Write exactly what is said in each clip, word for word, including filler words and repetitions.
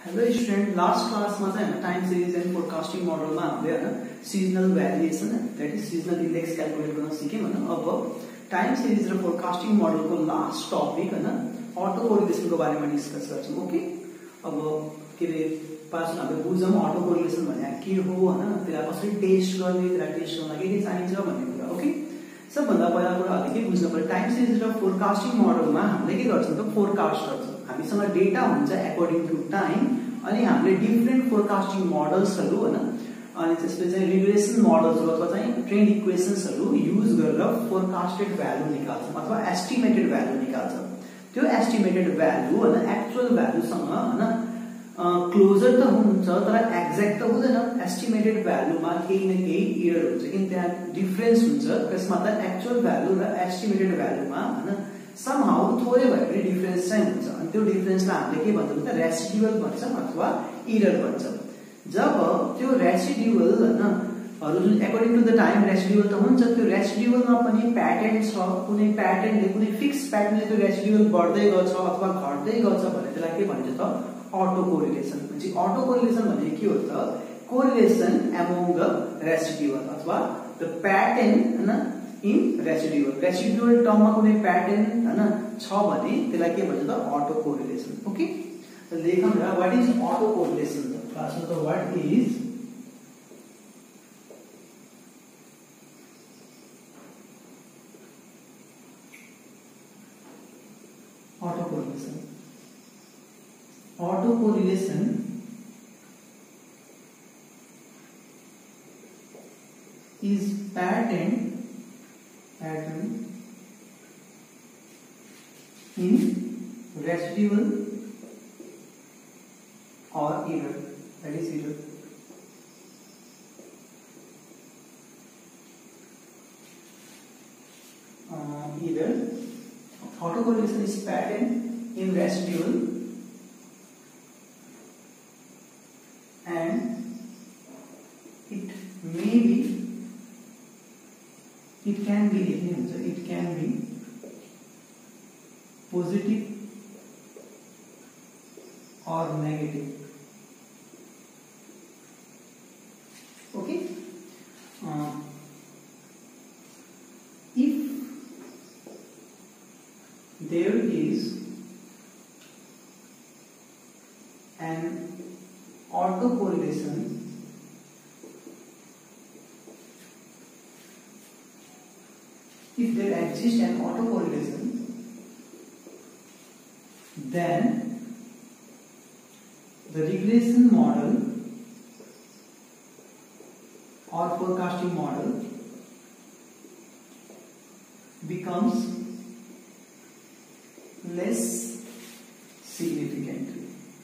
Hello student, last class में है time series and forecasting model में हमले है seasonal variation that is seasonal index calculate गर्न सिक्यौं हैन। अब टाइम सीरीज र फोरकास्टिंग मॉडल को लास्ट टपिक हैन अटो कोरिलेसन को बारेमा डिस्कस गर्छौं। ओके, अब के रे पास हामीले बुझौं अटो कोरिलेसन भने के हो हैन, त्यसलाई कसरी टेस्ट गर्ने, त्यसलाई टेस्ट गर्न के के चाहिन्छ भन्ने कुरा। ओके, सबभन्दा पहिला कुरा हामीले के बुझ्नु पर्यो, टाइम सीरीज र फोरकास्टिंग मॉडलमा हामीले के गर्छौं त फोरकास्ट गर्छौं। हामीसँग डेटा हुन्छ अकॉर्डिंग टु टाइम अनि हामीले डिफरेंट फोरकास्टिंग मॉडल्सहरु हैन अनि त्यसपछि चाहिँ रिग्रेसन मॉडल्स अथवा चाहिँ ट्रेन्ड इक्वेशन्सहरु युज गरेर फोरकास्टेड भ्यालु निकाल्छौं अथवा एस्टिमेटेड भ्यालु निकाल्छौं। त्यो एस्टिमेटेड भ्यालु हैन एक्चुअल भ्यालुसँग हैन क्लोजर त हुन्छ तर एक्ज्याक्ट त हुँदैन। एस्टिमेटेड भ्यालुमा केही न केही एरर हुन्छ किन त्यहाँ डिफरेन्स हुन्छ। त्यसमा त एक्चुअल भ्यालु र एस्टिमेटेड भ्यालुमा हैन समहाउ थोरै भए पनि डिफरेन्स चाहिँ हुन्छ अनि त्यो डिफरेन्सलाई हामीले के भन्छौं त रेसिडुअल भन्छौं अथवा एरर भन्छौं। जब त्यो रेसिडुअल हैन हरु जुन according to the time residual त हुन्छ, त्यो रेसिडुअलमा पनि प्याटर्न छ, कुनै प्याटर्नले कुनै फिक्स प्याटर्नले त्यो रेसिडुअल बढ्दै गर्छ अथवा घट्दै गर्छ भने त्यसलाई के भन्छ त अटो कोरिलेसन भन्छ। अटो कोरिलेसन भने के हो त कोरिलेसन अमंग द रेसिडुअल अथवा द प्याटर्न हैन इन रेसिडुअल। रेसिडुअल टर्ममा कुनै प्याटर्न हैन छ भने त्यसलाई के भन्छ त अटो कोरिलेसन। ओके, त लेखौं न व्हाट इज अटो कोरिलेसन। त क्लासमा त what is autocorrelation. Autocorrelation is pattern pattern in residual or error, that is error. Uh, error autocorrelation is pattern in residual and it may be it can be it can be positive or negative. Okay, uh, if there is an autocorrelation if there exists an autocorrelation, then the regression model or forecasting model becomes less significant.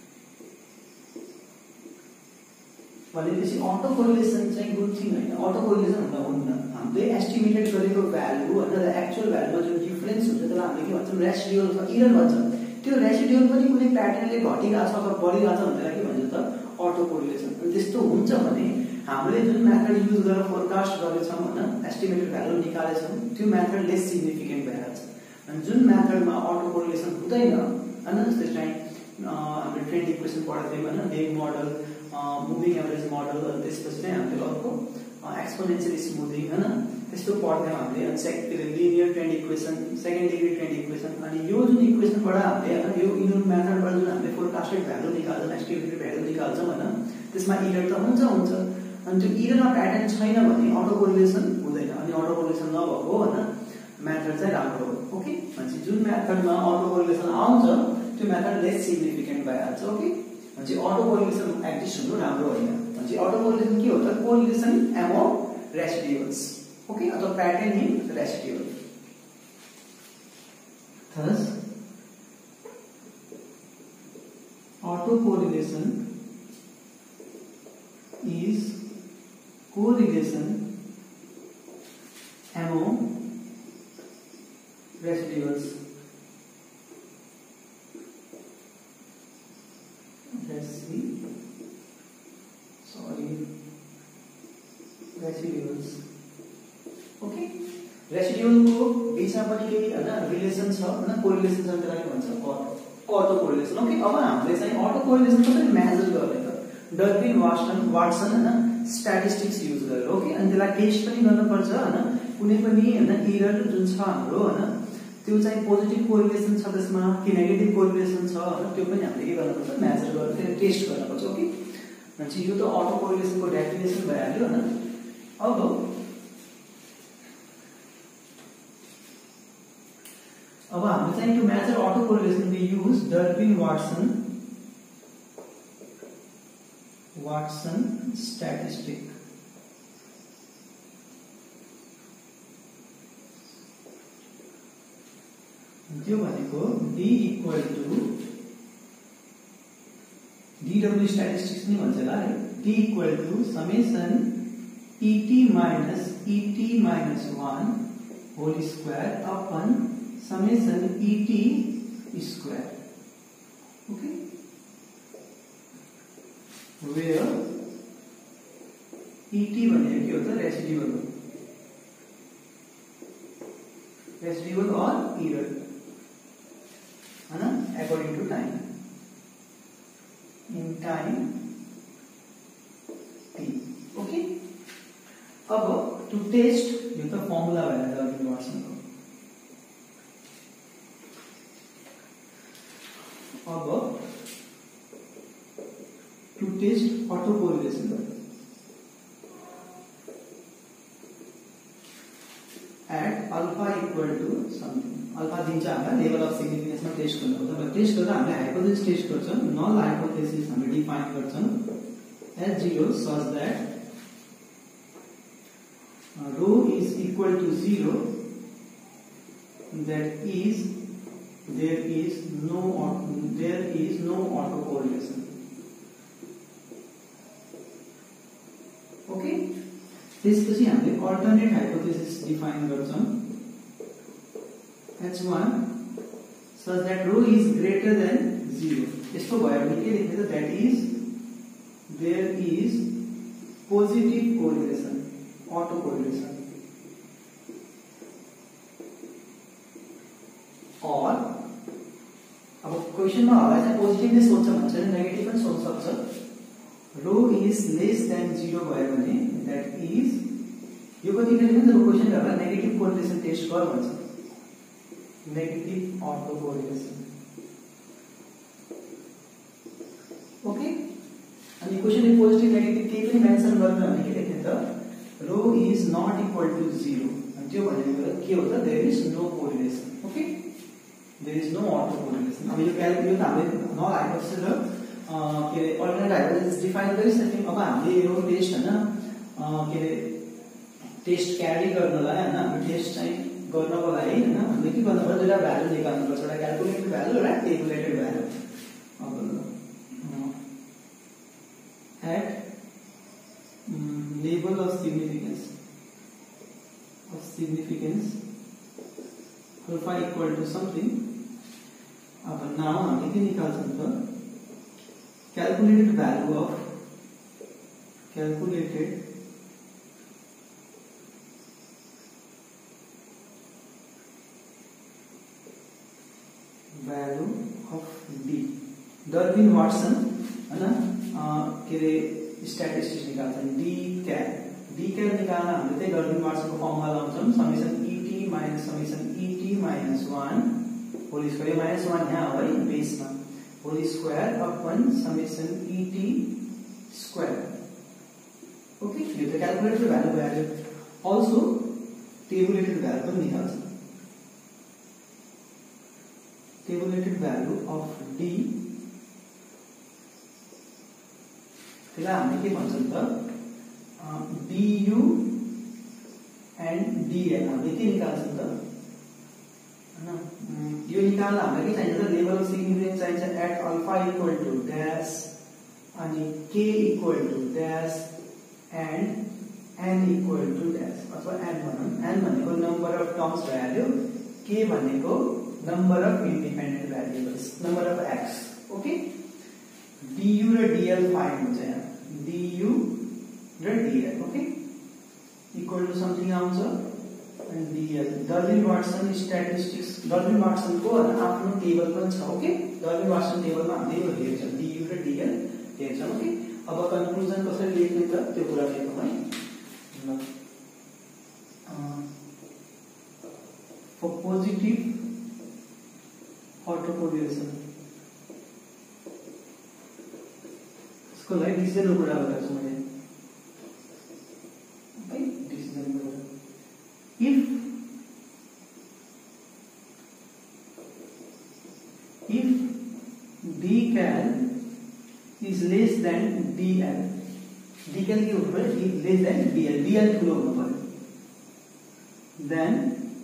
भनेपछि autocorrelation चाहिँ good thing हैन। Autocorrelation भन्दा हुन्न, हामीले estimated गरेको value हैन र actual भ्यालुमा जुन डिफरेन्स हुन्छ त्यसलाई हामीले के भन्छौं रेसिडुअल अथवा एरर भन्छौं। त्यो रेसिडुअल पनि कुनै प्याटर्नले घटिरहेको छ अथवा बढिरहेको छ भने के भन्छ त अटो कोरिलेसन। अनि त्यस्तो हुन्छ भने हामीले जुन मेथड युज गरेर फोरकास्ट गरेछौं हैन एस्टिमेटेड भ्यालु निकालेछौं त्यो मेथड लेस सिग्निफिकेन्ट भइरहेछ। अनि जुन मेथडमा अटो कोरिलेसन हुँदैन हैन जस्तै चाहिँ हामीले ट्रेन्ड इक्वेसन पढाउँदै हैन wave model moving average model अनि त्यसपछि चाहिँ हामीले अर्को एक्सपोनेन्शियल स्मुथिङ हैन त्यस्तो पढ्दै हामीले अनि second linear trend equation second degree trend equation अनि यो जुन इक्वेसनबाट हामीले हैन यो इनर मेथडबाट जुन हामीले फोरकास्टेड भ्यालु निकाल्छौं एस्टिमेटेड भ्यालु निकाल्छौं हैन त्यसमा एरर त हुन्छ हुन्छ अनि त्यो एररमा प्याटर्न छैन भने अटो कोरिलेसन हुँदैन। अनि अटो कोरिलेसन नभएको हैन मेथड चाहिँ राम्रो हो। ओके, भनेपछि जुन मेथडमा अटो कोरिलेसन आउँछ त्यो मेथड लेस सिग्निफिकेन्ट भइहाल्छ। ओके, भनेपछि अटो कोरिलेसन एक्जिस्ट हुनु राम्रो होइन। भनेपछि अटो कोरिलेसन के हो त कोरिलेसन अमंग रेसिडुअल्स। ओके, अथवा pattern in residual. Thus autocorrelation is correlation among residuals. Let's see. Sorry. Residuals. Okay. Residual को बीचमा पनि केही हैन रिलेसन छ हैन कोरिलेसन छ त्यसलाई के भन्छ कर्व अटो कोरिलेसन ओके अब हामीले चाहिँ अटो कोरिलेसन कसरी मेजर गर्ने त डर्बिन वाटसन वाटसन हैन स्ट्याटिस्टिक्स युज गरेर ओके अनि त्यसलाई टेस्ट पनि गर्न पर्छ हैन कुनै पनि हैन एरर जुन छ हाम्रो हैन त्यो चाहिँ पोजिटिभ कोरिलेसन छ त्यसमा कि नेगेटिभ कोरिलेसन छ हैन त्यो पनि हामीले के गर्न पर्छ मेजर गरेर त्यसलाई टेस्ट गर्न पर्छ ओके भनेपछि यो त अटो कोरिलेसनको डेफिनेसन भइहाल्यो हैन अब अब हामीले चाहिँ to measure autocorrelation we use Durbin Watson Watson statistic त्यो भनेको d equal to dw statistics नि भन्छ होला है d equal to summation et minus et minus one whole square upon summation et square okay where et भनेको के हो त रेसिड्युअल हो रेसिड्युअल और एरर है ना according to time in time t okay अब टू टेस्ट यो त फर्मुला भएर डर्बिन वाटसन को अब to test autocorrelation at alpha equal to something alpha दिन्छ हामीलाई लेभल अफ सिग्निफिकेन्समा टेस्ट गर्नु पर्छ र टेस्ट गर्दा हामीले हाइपोथेसिस टेस्ट गर्छौं नल हाइपोथेसिस हामीले डिफाइन गर्छौं as zero such that rho is equal to zero that is there is no there is no auto correlation okay त्यसपछि हामीले अल्टरनेट हाइपोथेसिस डिफाइन गर्छौं H one such that rho is greater than zero यस्तो भयो भने के लेख्ने त that is there is positive correlation auto correlation और अब क्वेशन में होला चाहिँ पोजिटिभ नै सोध्छ भन्छ नि नेगेटिभ पनि सोध्न सक्छ rho is less than zero भयो भने दैट इज यो कति लेख्ने त क्वेशन में होला नेगेटिभ कोरिलेसन टेस्ट गर भन्छ नेगेटिभ ऑटो कोरिलेसन ओके अनि क्वेशन में पोजिटिभ नेगेटिभ केही पनि मेन्सन गर्न भने के लेख्ने त rho is not equal to zero and त्यो भनेको के हो त there is no correlation okay there is no auto correlation अब यो क्याल्कुलेट हामीले नल हाइपोथेसिस र के अल्टरनेट हाइपोथेसिस डिफाइन गरिसक्यौं अब हामीले यो टेस्ट हैन के टेस्ट क्यारी गर्नलाई हैन हामी टेस्ट चाहिँ गर्नको लागि हैन हामीले के गर्नु पर्छ दुईटा भ्यालु निकाल्नु पर्छ एउटा क्याल्कुलेटेड भ्यालु र टेबुलेटेड भ्यालु अब at label of significance of significance alpha equal to something अब now हामीले के निकाल्छौं त calculated value of calculated value of d Durbin Watson हैन के रे स्ट्याटिस्टिक्स निकाल्छौं d क्याप d क्याप निकाल्न हामीले चाहिँ डर्बिन वाटसनको फर्मुला लाउँछौं summation et minus summation et minus one whole square minus one यहाँ हो है बेसमा whole square upon summation et square okay यो त क्याल्कुलेटेड भ्यालु भयो अल्सो टेबुलेटेड भ्यालु पनि निकाल्छौं टेबुलेटेड भ्यालु अफ d त्यसलाई हामीले के भन्छौं त du एन्ड dn हामीले के निकाल्छौं त हैन यो निकाल्न हामीलाई के चाहिन्छ त लेभल अफ सिग्निफिकेन्स चाहिन्छ at alpha equal to dash अनि k equal to dash and n equal to dash अथवा n भनौं n भनेको नम्बर अफ टर्म्स भइहाल्यो k भनेको number of independent variables number of x okay du र dl find हुन्छ यहाँ du र dl okay equal to something आउँछ DL Durbin Watson statistics Durbin वाटसनको आफ्नो टेबल पनि छ ओके डर्बिन वाटसन टेबलमा हामीले यो हेर्छौं डीयू र डीएल हेर्छौं ओके अब कन्क्लुजन कसरी लेख्ने त त्यो कुरा लेखौं है ल फर पोजिटिभ अटोकोरिलेसन यसको लागि डिसिजनको कुरा गरेको छु मैले है डिसिजन कुरा if if dcal is less than dl dcal के ऊपर less than dl dl ठुलो हुनु पर्यो then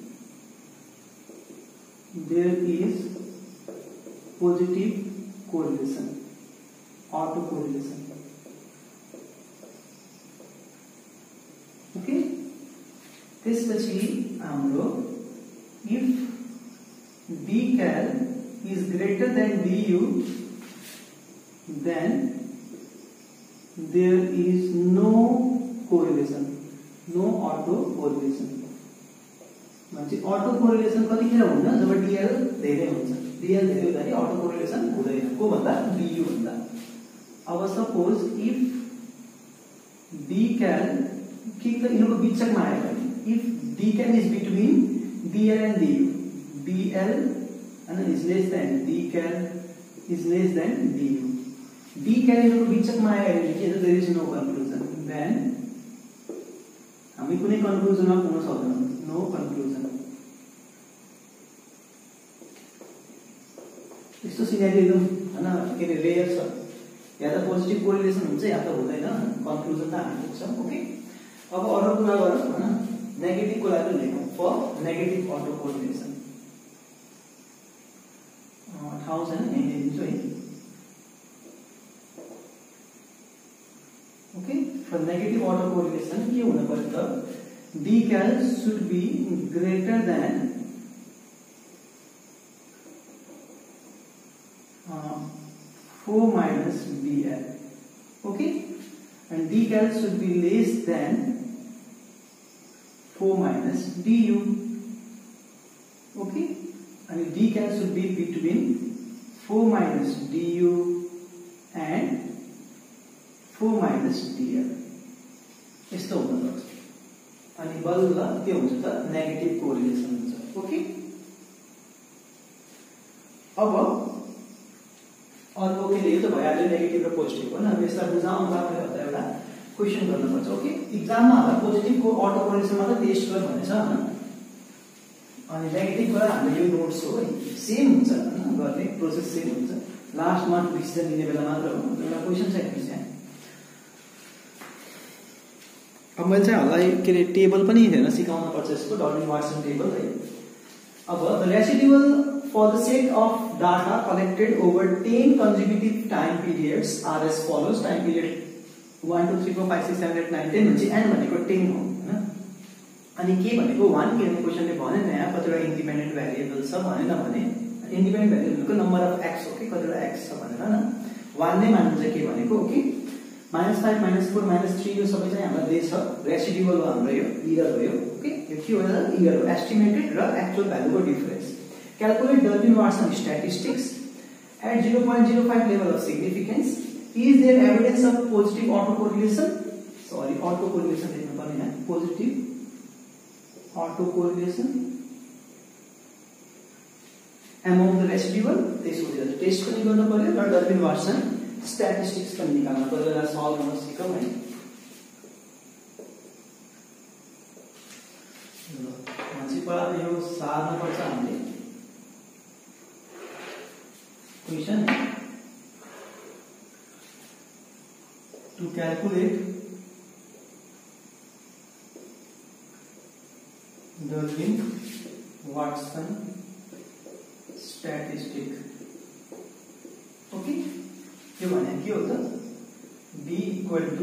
there is positive correlation autocorrelation okay त्यसपछि हाम्रो if dcal is greater than du then there is no correlation no autocorrelation मान्छे autocorrelation कतिखेर हुन्छ जब dl धेरै हुन्छ dl धेरै हुँदाखेरि autocorrelation हुँदैन को भन्दा du भन्दा अब सपोज if dcal के त यिनीहरुको बीचमा आयो भने if dcal is between dl and du dl and is less than dcal is less than du dcal यिनीहरुको बीचमा आयो भने के there is no conclusion then हामी कुनै कन्क्लुजनमा पुग्न सक्दैनौं नो कन्क्लुजन यस्तो सिनेरियो एकदम हैन के रे रेयर छ या त पोजिटिभ कोरिलेसन हुन्छ या त हुँदैन कन्क्लुजन त हामी पुग्छौं ओके अब अरु कुरा गरौँ हैन नेगेटिभ को लागि लेखौं फर नेगेटिभ अटो कोरिलेसन ठाउँ छैन यही दिन्छु है okay for negative autocorrelation के हुन पर्छ त dcal should be greater than uh, four minus dl okay and dcal should be less than four minus du okay and dcal should be between four minus du and four minus dl यस्तो हुन सक्छ अनि बल्ल के हुन्छ त negative correlation हुन्छ okay अब अर्को के यो त भइहाल्यो नेगेटिभ र पोजिटिभ हैन अब यसलाई बुझाउनका लागि एउटा क्वेशन गर्नुपर्छ ओके एक्जाममा हामी पोजिटिभ को अटो कोरिलेसन मात्र टेस्ट गर भनेछ हैन अनि नेगेटिभ को हाम्रो यो नोट्स हो है सेम हुन्छ हैन गर्ने प्रोसेस सेम हुन्छ लास्टमा डिसिजन लिने बेला मात्र हो एउटा क्वेशन छ यहाँ अब मैले चाहिँ हल्लाई के रे टेबल पनि हेर्न सिकाउन पर्छ यसको डर्बिन वाटसन टेबल है अब the residual for the set of data collected over ten consecutive time periods are as follows time period one two three four five six seven eight nine ten हुन्छ n भनेको ten हो हैन अनि के भनेको one के भन्ने क्वेशनले भने न यहाँ कतिवटा इन्डिपेन्डेन्ट भेरिएबल छ भनेन भने इन्डिपेन्डेन्ट भेरिएबलको नम्बर अफ x हो के कतिवटा x छ भनेर हैन one नै मान्नु चाहिँ के भनेको okay minus five minus four minus three यो सबै चाहिँ हाम्रो दिए छ रेसिडुअल हो हाम्रो यो इरर हो यो ओके यो के हो इरर हो एस्टिमेटेड र एक्चुअल भ्यालुको difference calculate Durbin Watson statistics at zero point zero five level of significance is there evidence of positive autocorrelation sorry autocorrelation लेख्नु पर्ने यहाँ positive autocorrelation among the residual त्यसको टेस्ट पनि गर्न पर्यो र डर्बिन वाटसन स्ट्याटिस्टिक्स पनि निकाल्न पर्यो र सल्भ गर्न सिकौं है मान्छे पढा यो सार्न पर्छ हामीले question to calculate Darbin Watson statistic okay ये भने के हो त b equal to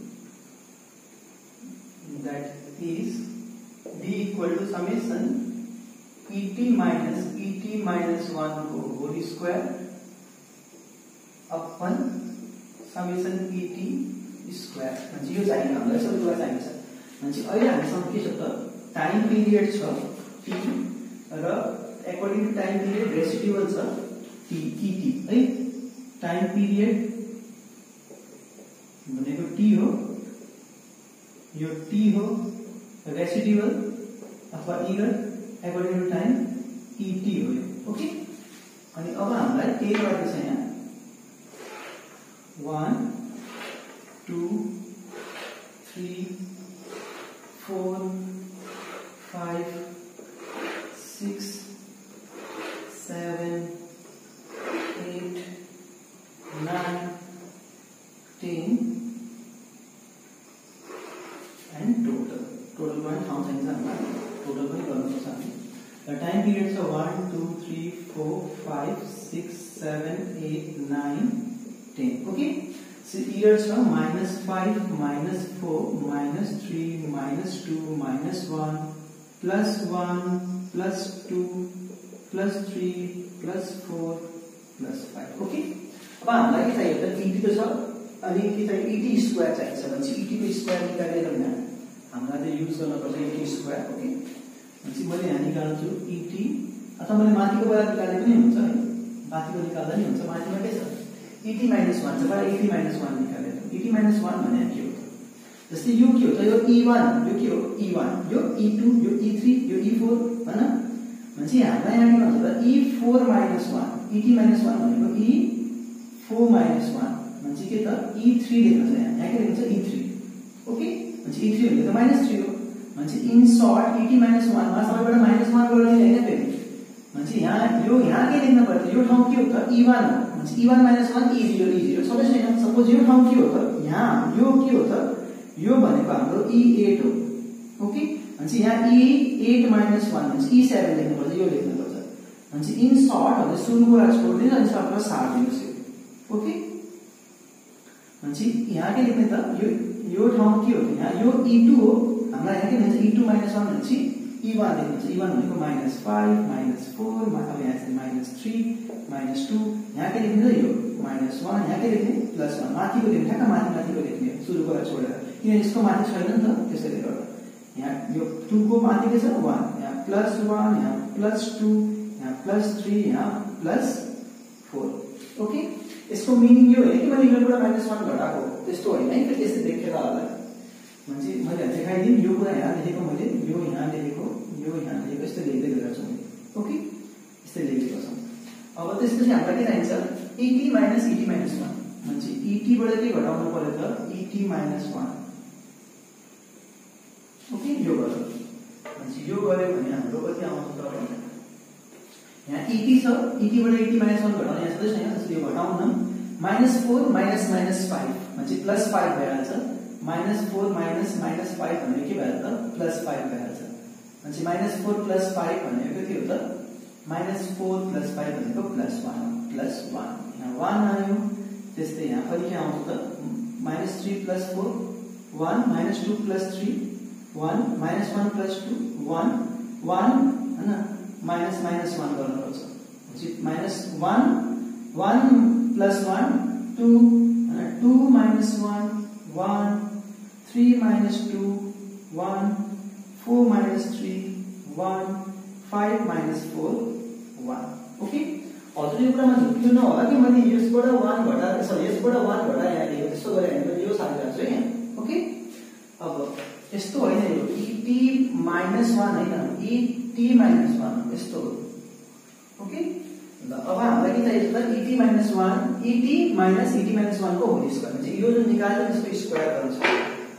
that is b equal to summation et minus et minus one को whole square upon summation et square म्हणजे यो चाहिन्छ हामीलाई सबै कुरा चाहिन्छ म्हणजे अहिले हामीसँग के छ त टाइम पिरियड छ टी र according to time period residual छ टी ईटी है। टाइम पिरियड भनेको टी हो, यो टी हो, रेसिडुअल अथवा इगर अकॉर्डिंग टू टाइम ईटी हो यो। ओके, अनि अब हामीलाई के गरेको छ यहाँ one two three four five six seven eight nine ten and total total पनि ठाउँ चाहिन्छ हामीलाई, टोटल पनि गर्नुपर्छ हामी। र टाइम पिरियड छ one two three four five six seven eight nine ten. Okay, so year छ minus five minus four minus three minus two minus one plus one plus two plus three plus four plus five. Okay, अब हामीलाई के चाहियो त ET त छ अनि के चाहियो ईटी स्क्वायर चाहिन्छ भने ईटी को स्क्वायर निकालेर यहाँ हामीलाई त युज गर्नुपर्छ ईटी स्क्वायर। ओके, भनेपछि मैले यहाँ निकाल्छु ईटी अथवा मैले माथिको बेला निकाले पनि हुन्छ है, माथिको निकाल्दा नि हुन्छ। माथिमा के छ ईटी माइनस वन छ, बडा ईटी माइनस वन निकालेर ईटी माइनस वन भने के हो त जस्तै यो के हो त यो ई वन यो के हो ई वन यो ई टू यो ई थ्री यो ई फोर हैन। भनेपछि हामीलाई यहाँ के भन्छ त E four minus one ET minus one भनेको ई फोर माइनस वन भनेपछि के त ई थ्री लेख्नु छ यहाँ, यहाँ के लेख्नु छ ई थ्री। ओके, भनेपछि ई थ्री भनेको त माइनस थ्री हो। भनेपछि in short ET minus one मा सबैबाट माइनस वन गरेर हैन फेरि भनेपछि यहाँ यो यहाँ के लेख्नु पर्छ यो ठाउँ के हो त ई वन हो। भनेपछि E one minus one E zero E zero सबै छैन। सपोज यो ठाउँ के हो त यहाँ यो के हो त यो भनेको हाम्रो ई एट हो। ओके, भनेपछि यहाँ ई एट माइनस वन भनेपछि ई सेवन लेख्नु पर्छ, यो लेख्नु पर्छ। भनेपछि इन सर्ट भने सुरुको कुरा छोड्दिनु अनि सबैमा सार्दिनुस् यो। ओके, भनेपछि यहाँ के लेख्ने त यो यो ठाउँ के हो त यहाँ यो ई टू हो, हामीलाई यहाँ के लेख्छ ई टू माइनस वन भनेपछि ई वन लेख्नु छ। ई वन भनेको माइनस फाइभ माइनस फोर अब यहाँ चाहिँ माइनस थ्री माइनस टू यहाँ के लेख्ने त यो माइनस वन यहाँ के लेख्ने प्लस वन माथिको लेख्ने ठ्याक्क माथि माथिको लेख्ने सुरुको कुरा छोडेर, किन यसको माथि छैन नि त त्यसैले गर्दा। यहाँ यो टू को माथि के छ वन, यहाँ प्लस वन यहाँ प्लस टू यहाँ प्लस थ्री यहाँ प्लस फोर। ओके, यसको मिनिङ यो होइन कि मैले इनबाट माइनस वन घटाएको त्यस्तो होइन है, त्यस्तै देखेर होला। भनेपछि मैले देखाइदिएँ यो कुरा यहाँ लेखेको मैले यो यहाँ लेखेको यो यहाँ लेखेको यस्तै लेख्दै गएको छु। ओके, यस्तै लेखेको छ। अब त्यसपछि हामीलाई के चाहिन्छ ET minus ET minus one भनेपछि ईटी बाट के घटाउनु पर्यो त ईटी माइनस वन। ओके, यो गर्यो भनेपछि यो गर्यो भने हाम्रो कति आउँछ त यहाँ ईटी छ ईटी बाट ईटी माइनस वन घटाउने यहाँ सधैँ छैन, त्यसले यो घटाउन minus four minus minus five भनेपछि प्लस फाइभ भइहाल्छ। Minus four minus minus five भनेको के भइहाल्छ त प्लस फाइभ भइहाल्छ। भनेपछि माइनस फोर प्लस फाइभ भनेको के हो त माइनस फोर प्लस फाइभ भनेको प्लस वन प्लस वन यहाँ वन आयो। त्यस्तै यहाँ पनि के आउँछ त minus three plus four one minus two plus three one minus one plus two one one हैन माइनस माइनस वन गर्नुपर्छ। भनेपछि minus one one plus one two two minus one one three minus two one four minus three one five minus four one. Okay, हजुर यो कुरामा झुक्किनु नहोला कि मैले यसबाट वन घटाएर सरी यसबाट वन घटाएर यहाँ लेखेको त्यस्तो गरेर हामीले यो सारिरहेको छु यहाँ। ओके, अब यस्तो होइन यो ईटी माइनस वन होइन ईटी माइनस वन यस्तो हो। ओके, अब हामीलाई के चाहिन्छ त ET minus one ET minus ET minus one को होल स्क्वायर भनेपछि यो जुन निकाल्यो त्यसको स्क्वायर गर्नु छ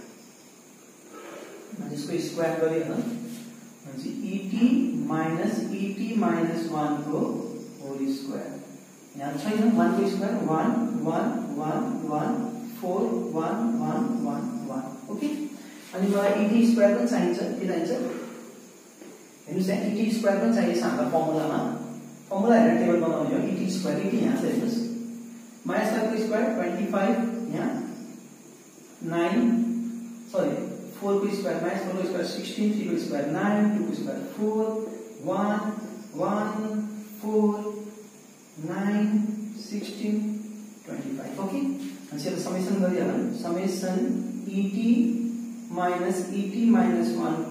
यसको स्क्वायर गरिए न भनेपछि ET minus ET minus one को होल स्क्वायर यहाँ छैन वन को square one one one one four one one one one. Okay, अनि मलाई ईटी स्क्वायर पनि चाहिन्छ के चाहिन्छ हेर्नुस् यहाँ ईटी स्क्वायर पनि चाहिन्छ हाम्रो फर्मुलामा। फर्मुला हेरेर टेबल बनाउने हो ईटी स्क्वायर ईटी यहाँ छ हेर्नुस् माइनस फाइभ को स्क्वायर ट्वेन्टी फाइभ यहाँ नाइन सरी फोर को स्क्वायर माइनस फोर को स्क्वायर सिक्सटीन थ्री को स्क्वायर नाइन टू को square four one one four nine sixteen twenty five. Okay, अब समेसन गरिहालौँ summation et minus ET minus one को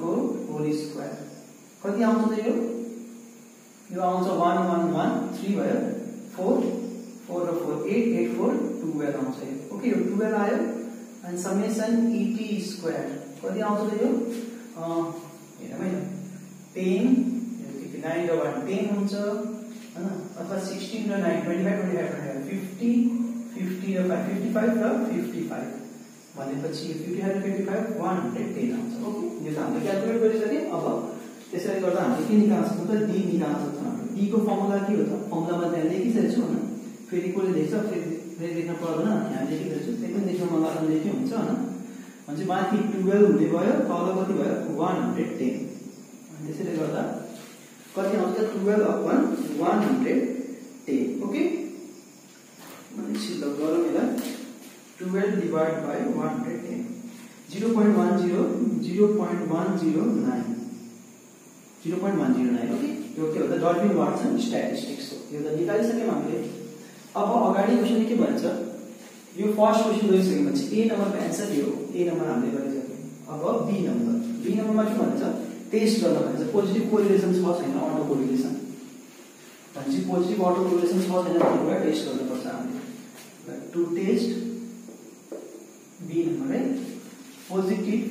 whole square कति आउँछ त यो यो आउँछ one one one three भयो four four र four eight eight four twelve आउँछ यो ओके यो twelve आयो अनि समेसन et स्क्वायर कति आउँछ त यो अ हेरौँ है ten nine र one ten हुन्छ हैन अथवा sixteen र nine twenty-five twenty-five twenty-five fifty fifty र five fifty-five र fifty-five भनेपछि fifty-five र fifty-five one hundred ten आउँछ ओके यो त हामीले क्याल्कुलेट गरिसके अब त्यसैले गर्दा हामीले के निकाल्न सक्छौं त d निकाल्न सक्छौं हामीले d को फर्मुला के हो त फर्मुलामा त्यहाँ लेखिसकेको छु हैन फेरि कोले लेख्छ फेरि फेरि लेख्न पर्दैन यहाँ लेखिसकेको छु त्यही पनि लेख्न मन लाग्छ लेखे हुन्छ हैन भने माथि twelve हुने भयो तल कति भयो one hundred ten अनि त्यसैले गर्दा कति आउँछ twelve upon one hundred ten okay भनेपछि ल गरौँ यसलाई twelve divided by one hundred ten zero point one zero zero point one zero nine zero point one zero nine okay यो के हो त डाल्टन वाटसन स्ट्याटिस्टिक्स हो यो त निकालिसक्यौं हामीले अब अगाडि क्वेशन के भन्छ यो फर्स्ट क्वेशन गरिसकेपछि ए नम्बरको आन्सर यो ए नम्बर हामीले गरिसक्यौं अब बी नम्बर बी नम्बरमा के भन्छ टेस्ट गर्न भन्छ पोजिटिभ कोरिलेसन छ छैन अटो कोरिलेसन भन्छ पोजिटिभ अटो कोरिलेसन छ छैन भनेर टेस्ट गर्नुपर्छ हामीले टु टेस्ट बी नम्बर है पोजिटिभ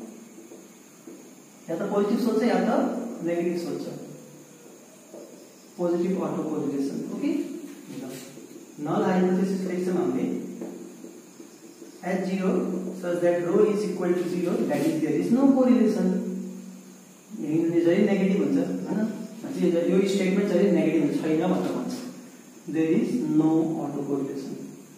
या त पोजिटिभ सोच्छ या त नेगेटिभ सोच्छ positive autocorrelation okay null hypothesis लेख्छौं हामीले at zero such that rho is equal to zero that is there is no correlation यो चाहिँ नेगेटिभ हुन्छ हैन भन्छ यो स्टेटमेन्ट चाहिँ नेगेटिभ छैन भनेर भन्छ there is no auto correlation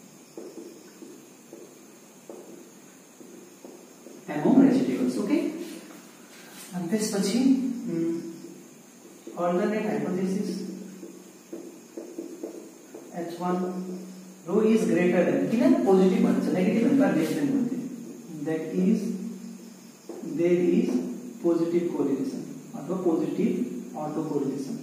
among residuals okay अनि त्यसपछि alternate hypothesis H one rho is greater than किन पोजिटिभ भन्छ नेगेटिभ भन्दा लेस देन भन्छ that is there is positive correlation अथवा positive auto correlation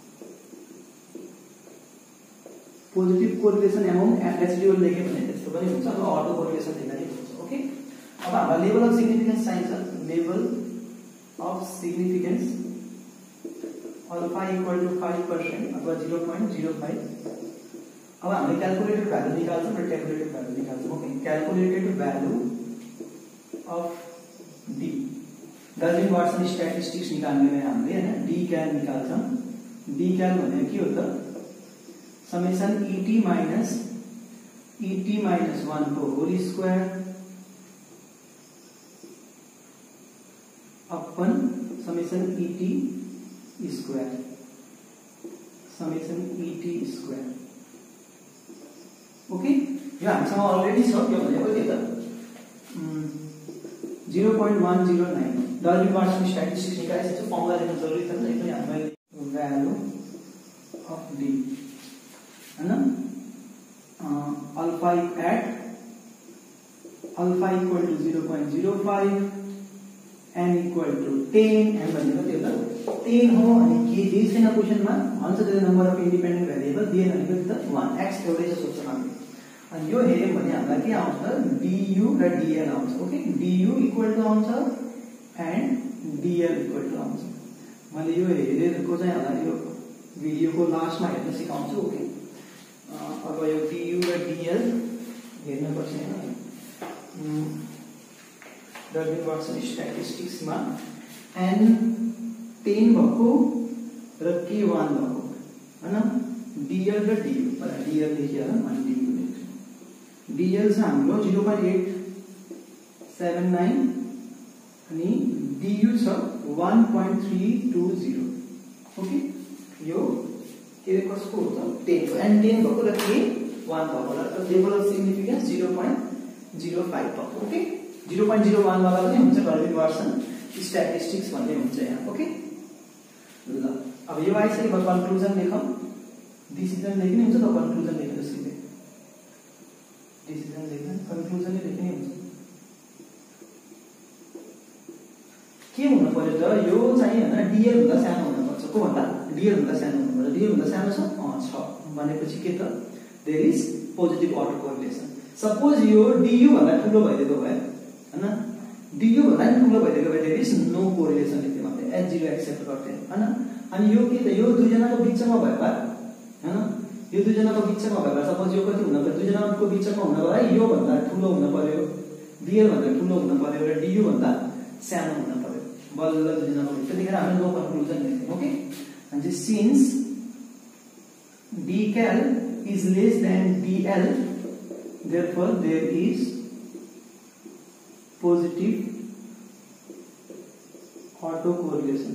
positive correlation among residual लेख्यो भने त्यस्तो पनि हुन्छ अब auto correlation लेख्दा नि हुन्छ ओके अब हाम्रो लेभल अफ सिग्निफिकेन्स चाहिन्छ level of significance alpha equal to five percent अथवा zero point zero five अब हामीले क्याल्कुलेटेड भ्यालु निकाल्छौं र क्याल्कुलेटेड भ्यालु निकाल्छौं okay calculated value of d Dalton Watson statistics निकाल्ने भने हामीले हैन d क्याल निकाल्छौं d क्याल भनेको के हो त summation et minus et minus one को whole square upon summation et square summation et square okay यो हामीसँग अलरेडी छ के भनेको के त zero point one zero nine Dalton Watson statistics निकालिसकेको फर्मुला लेख्न जरुरी छैन एकदमै हामीलाई भ्यालु अफ d हैन alpha at alpha equal to zero point zero five n equal to ten n भनेको के हो त ten हो अनि के दिए छैन क्वेशनमा भन्छ त्यो नम्बर अफ इन्डिपेन्डेन्ट भेरिएबल दिए भनेको त one x एउटै छ सोच्छ हामी अनि यो हेर्यौं भने हामीलाई के आउँछ du र dl आउँछ ओके du इक्वल टु आउँछ एन्ड dl इक्वल टु आउँछ मैले यो हेरेको चाहिँ होला यो भिडियोको लास्टमा हेर्न सिकाउँछु ओके अब यो du र dl हेर्न पर्छ हैन डाल्टन वाटसन स्ट्याटिस्टिक्समा n ten भएको र k one भएको हैन dl र du पर dl लेखियो अनि du dl चाहिँ हाम्रो zero point eight seven nine अनि du छ one point three two zero okay यो के कसको हो त ten को and ten भएको र k one भएको र level of significance zero point zero five भएको okay zero point zero one वाला पनि हुन्छ डाल्टन वाटसन स्ट्याटिस्टिक्स भन्ने हुन्छ यहाँ ओके ल अब यो आइसकेपछि कन्क्लुजन लेखौं डिसिजन लेख्ने हुन्छ त कन्क्लुजन लेख्नु सिधै डिसिजन लेख्न कन्क्लुजन लेख्ने हुन्छ के हुनु पर्यो त यो चाहिँ हैन dl भन्दा सानो हुनु पर्छ को भन्दा dl भन्दा सानो हुनु पर्छ dl भन्दा सानो छ अ छ भनेपछि के त there is positive autocorrelation suppose यो du भन्दा ठूलो भइदिएको भए हैन du भन्दा ठूलो भइदिएको भए देयर इज नो कोरिलेसन लेख्दै एच जीरो एक्सेप्ट गर्थ्यो हैन। अनि यो के त यो दुईजनाको बिचमा भयो भए हैन, यो दुईजनाको बिचमा भयो भए सपोज यो कति हुन पर्यो, दुईजनाको बिचमा हुन गयो यो भन्दा ठुलो हुन पर्यो, डीएल भन्दा ठुलो हुन पर्यो र डीयू भन्दा सानो हुन पर्यो, बल्ल दुईजनाको बिच। त्यतिखेर हामी नो कन्क्लुजन लेख्छौं। ओके, अनि since dcal is less than dl, therefore there is positive autocorrelation।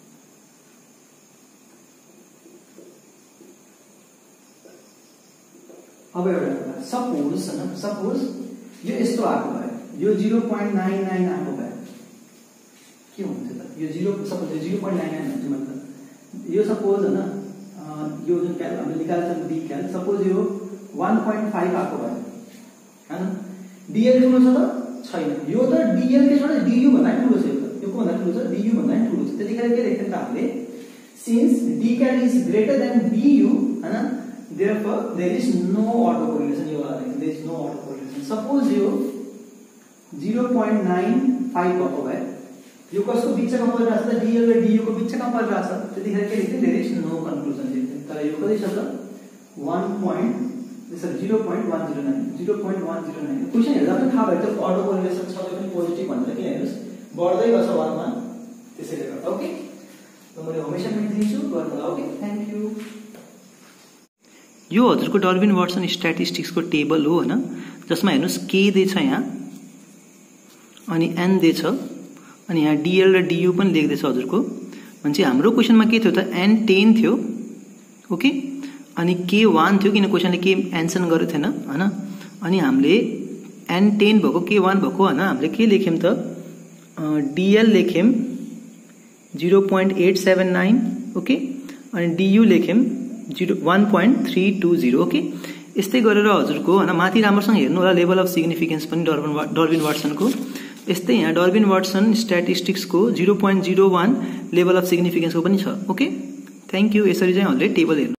अब एउटा कुरा, सपोज हैन, सपोज यो यस्तो आएको भए, यो zero point nine nine आएको भए के हुन्छ त? यो zero सपोज यो zero point nine nine हुन्छ मतलब यो सपोज हैन, यो जुन क्याल हामीले निकाल्छौं डी क्याल, सपोज यो one point five आएको भए हैन, डीएल ठुलो छ त छैन, यो त डीएल के छोड डीयू भन्दा ठुलो छ, यो त यो को भन्दा ठुलो छ, डीयू भन्दा ठुलो छ। त्यतिखेर के लेख्छौं त हामीले, since D cal is greater than DU हैन, therefore there is no autocorrelation। यो वाला लेख्छौं, there is no autocorrelation। Suppose यो zero point nine five भएको भए यो कसको बिचमा परिरहेछ त, डीएल र डीयू को बिचमा परिरहेछ, त्यतिखेर के लेख्छौं, there is no conclusion लेख्छौं। तर यो कति छ त one point zero point one zero nine zero point one zero nine। Question हेर्दा पनि थाहा भयो त autocorrelation छ पनि पोजिटिभ भनेर, किन हेर्नुस् बढ्दै गर्छ one मा, त्यसैले गर्दा। ओके, त मैले हमेशा पनि दिन्छु गर्नुलाई। Okay, thank you. यो हजुरको डर्बिन वाटसन स्ट्याटिस्टिक्स को टेबल हो हैन, जसमा हेर्नुस् के दिएछ यहाँ अनि एन दिएछ अनि यहाँ डीएल र डीयू पनि लेख्दैछ हजुरको। भनेपछि हाम्रो क्वेशनमा के थियो त एन टेन थियो। ओके, अनि के वन थियो किन क्वेशनले के एन्सर गरेको थिएन हैन। अनि हामीले एन टेन भएको के वन भएको हैन, हामीले के लेख्यौं त डीएल लेख्यौं zero point eight seven nine। Okay, अनि डीयू लेख्यौं zero one point three two zero। Okay, यस्तै गरेर हजुरको हैन माथि राम्रोसँग हेर्नु होला लेभल अफ सिग्निफिकेन्स पनि डर्बिन डर्बिन वाटसनको। यस्तै यहाँ डर्बिन वाटसन स्ट्याटिस्टिक्स को zero point zero one level of significance को पनि छ। Okay, thank you. यसरी चाहिँ हजुरले टेबल हेर्नु।